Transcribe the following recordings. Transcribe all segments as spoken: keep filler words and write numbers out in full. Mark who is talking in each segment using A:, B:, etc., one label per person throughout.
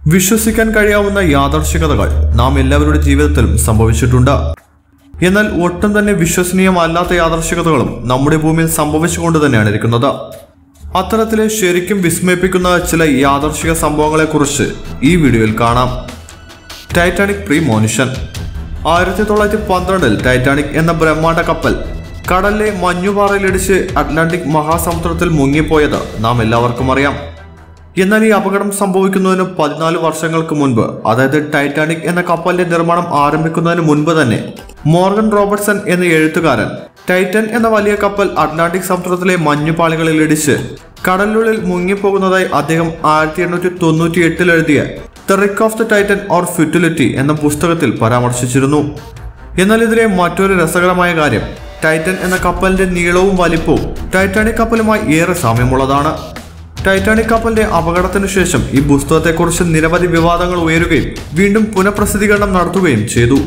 A: വിശ്വസിക്കാൻ കഴിയാവുന്ന യാദർശികതകൾ നാം എല്ലാവരുടെ ജീവിതത്തിലും സംഭവിച്ചിട്ടുണ്ട്. എന്നാൽ ഒട്ടും തന്നെ വിശ്വസനീയമല്ലാത്ത യാദർശികതകളും നമ്മുടെ ഭൂമിയിൽ സംഭവിച്ചുകൊണ്ട് തന്നെയാണ് ഇരിക്കുന്നത്. അത്തരത്തിലെ ശരിക്കും വിസ്മയിപ്പിക്കുന്ന ചില യാദർശിക സംഭവങ്ങളെക്കുറിച്ച് ഈ വീഡിയോയിൽ കാണാം. Titanic premonition. ആയിരത്തി തൊള്ളായിരത്തി പന്ത്രണ്ടിൽ ടൈറ്റാനിക് എന്ന ബ്രഹ്മാണ്ഡ കപ്പൽ കടലിലെ മഞ്ഞുപാറയിലിടിച്ച് അറ്റ്ലാന്റിക് മഹാസമുദ്രത്തിൽ മുങ്ങിപ്പോയത് നാം എല്ലാവർക്കും അറിയാം. എന്നാൽ ഈ അപകടം സംഭവിക്കുന്നതിന് പതിനാല് വർഷങ്ങൾക്ക് മുൻപ്, അതായത് ടൈറ്റാനിക് എന്ന കപ്പലിന്റെ നിർമ്മാണം ആരംഭിക്കുന്നതിന് മുൻപ് തന്നെ മോർഗൻ റോബർട്ട്സൺ എന്ന എഴുത്തുകാരൻ ടൈറ്റൻ എന്ന വലിയ കപ്പൽ അറ്റ്ലാന്റിക് സമുദ്രത്തിലെ മഞ്ഞുപാളികളിൽ ഇടിച്ച് കടലിനുള്ളിൽ മുങ്ങിപ്പോകുന്നതായി അദ്ദേഹം ആയിരത്തി എണ്ണൂറ്റി തൊണ്ണൂറ്റി എട്ടിൽ എഴുതിയ the wreck of the Titan or futility എന്ന പുസ്തകത്തിൽ പരാമർശിച്ചിരുന്നു. എന്നാൽ ഇതിലെ മറ്റൊരു രസകരമായ കാര്യം, ടൈറ്റൻ എന്ന കപ്പലിന്റെ നീളവും വലിപ്പവും ടൈറ്റാനിക് കപ്പലുമായി ഏറെ സാമ്യമുള്ളതാണ്. ടൈറ്റാനിക് കപ്പലിന്റെ അപകടത്തിനു ശേഷം ഈ പുസ്തകത്തെക്കുറിച്ച് നിരവധി വിവാദങ്ങൾ ഉയരുകയും വീണ്ടും പുനഃപ്രസിദ്ധീകരണം നടത്തുകയും ചെയ്തു.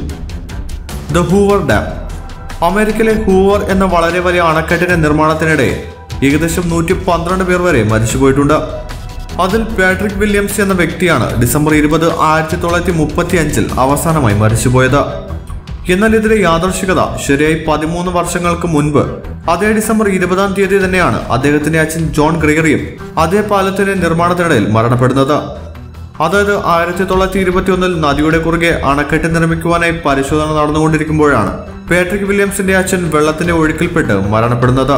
A: The Hoover Dam. അമേരിക്കയിലെ ഹൂവർ എന്ന വളരെ വലിയ അണക്കെട്ടിന്റെ നിർമ്മാണത്തിനിടെ ഏകദേശം നൂറ്റി പന്ത്രണ്ട് പേർ വരെ മരിച്ചുപോയിട്ടുണ്ട്. അതിൽ പാട്രിക് വില്യംസ് എന്ന വ്യക്തിയാണ് ഡിസംബർ ഇരുപത് ആയിരത്തി തൊള്ളായിരത്തി മുപ്പത്തി അഞ്ചിൽ അവസാനമായി മരിച്ചുപോയത്. എന്നാൽ ഇതിലെ യാദർശികത ശരിയായി പതിമൂന്ന് വർഷങ്ങൾക്ക് മുൻപ് അതേ ഡിസംബർ ഇരുപതാം തീയതി തന്നെയാണ് അദ്ദേഹത്തിന്റെ അച്ഛൻ ജോൺ ഗ്രിഗറിയും അതേ പാലത്തിന്റെ നിർമ്മാണത്തിനിടയിൽ മരണപ്പെടുന്നത്. അതായത് ആയിരത്തി തൊള്ളായിരത്തി ഇരുപത്തി ഒന്നിൽ നദിയുടെ കുറുകെ അണക്കെട്ട് നിർമ്മിക്കുവാനായി പരിശോധന നടന്നുകൊണ്ടിരിക്കുമ്പോഴാണ് പാട്രിക് വില്യംസിന്റെ അച്ഛൻ വെള്ളത്തിന്റെ ഒഴുക്കിൽപ്പെട്ട് മരണപ്പെടുന്നത്.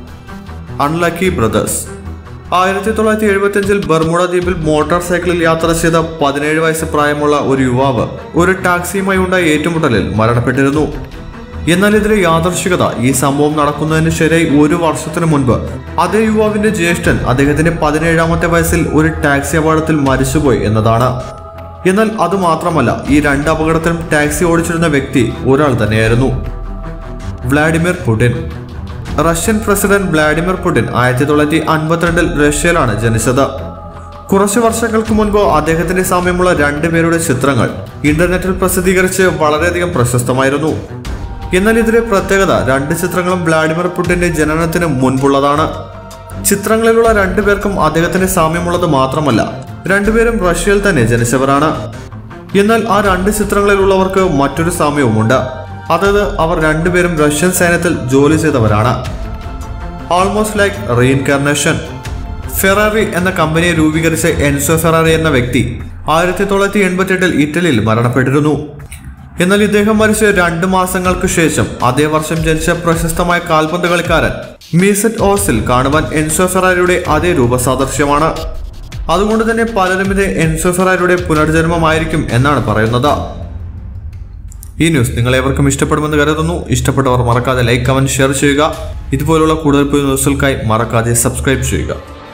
A: Unlucky brothers. ആയിരത്തി തൊള്ളായിരത്തി എഴുപത്തി അഞ്ചിൽ ബർമുഡ ദ്വീപിൽ മോട്ടോർ സൈക്കിളിൽ യാത്ര ചെയ്ത പതിനേഴ് വയസ്സ് പ്രായമുള്ള ഒരു യുവാവ് ഒരു ടാക്സിയുമായി ഉണ്ടായ ഏറ്റുമുട്ടലിൽ മരണപ്പെട്ടിരുന്നു. എന്നാൽ ഇതിലെ യാദർശികത, ഈ സംഭവം നടക്കുന്നതിന് ശരിയായി ഒരു വർഷത്തിനു മുൻപ് അതേ യുവാവിന്റെ ജ്യേഷ്ഠൻ അദ്ദേഹത്തിന്റെ പതിനേഴാമത്തെ വയസ്സിൽ ഒരു ടാക്സി അപകടത്തിൽ മരിച്ചുപോയി എന്നതാണ്. എന്നാൽ അതുമാത്രമല്ല, ഈ രണ്ട് അപകടത്തിലും ടാക്സി ഓടിച്ചിരുന്ന വ്യക്തി ഒരാൾ തന്നെയായിരുന്നു, Vladimir Putin. Russian president Vladimir Putin ആയിരത്തി തൊള്ളായിരത്തി അൻപത്തിരണ്ടിൽ റഷ്യയിലാണ് ജനിച്ചത്. കുറച്ചു വർഷങ്ങൾക്ക് മുൻപ് അദ്ദേഹത്തിന്റെ സാമ്യമുള്ള രണ്ടുപേരുടെ ചിത്രങ്ങൾ ഇന്റർനെറ്റിൽ പ്രസിദ്ധീകരിച്ച് വളരെയധികം പ്രശസ്തമായിരുന്നു. എന്നാൽ ഇതിലെ പ്രത്യേകത, രണ്ട് ചിത്രങ്ങളും വ്ളാഡിമിർ പുടിന്റെ ജനനത്തിന് മുൻപുള്ളതാണ്. ചിത്രങ്ങളിലുള്ള രണ്ടുപേർക്കും അദ്ദേഹത്തിന്റെ സാമ്യമുള്ളത് മാത്രമല്ല, രണ്ടുപേരും റഷ്യയിൽ തന്നെ ജനിച്ചവരാണ്. എന്നാൽ ആ രണ്ട് ചിത്രങ്ങളിലുള്ളവർക്ക് മറ്റൊരു സാമ്യവുമുണ്ട്, അതായത് അവർ രണ്ടുപേരും റഷ്യൻ സൈന്യത്തിൽ ജോലി ചെയ്തവരാണ്. Almost like reincarnation. ഫെറാറി എന്ന കമ്പനിയെ രൂപീകരിച്ച എൻസോ ഫെറാറി എന്ന വ്യക്തി ആയിരത്തി തൊള്ളായിരത്തി എൺപത്തി എട്ടിൽ ഇറ്റലിയിൽ മരണപ്പെട്ടിരുന്നു. എന്നാൽ ഇദ്ദേഹം മരിച്ച രണ്ട് മാസങ്ങൾക്ക് ശേഷം അതേ വർഷം ജനിച്ച പ്രശസ്തമായ കാൽപന്ത് കളിക്കാരൻ മീസറ്റ് ഓസിൽ കാണുവാൻ എൻസോ ഫെറാരിയുടെ അതേ രൂപസാദൃശ്യമാണ്. അതുകൊണ്ട് തന്നെ പലരും ഇത് എൻസോ ഫെറാരിയുടെ പുനർജന്മമായിരിക്കും എന്നാണ് പറയുന്നത്. ഈ ന്യൂസ് നിങ്ങളേവർക്കും ഇഷ്ടപ്പെടുമെന്ന് കരുതുന്നു. ഇഷ്ടപ്പെട്ടവർ മറക്കാതെ ലൈക്ക്, കമന്റ്, ഷെയർ ചെയ്യുക. ഇതുപോലുള്ള കൂടുതൽ പുതിയ ന്യൂസുകൾക്കായി മറക്കാതെ സബ്സ്ക്രൈബ് ചെയ്യുക.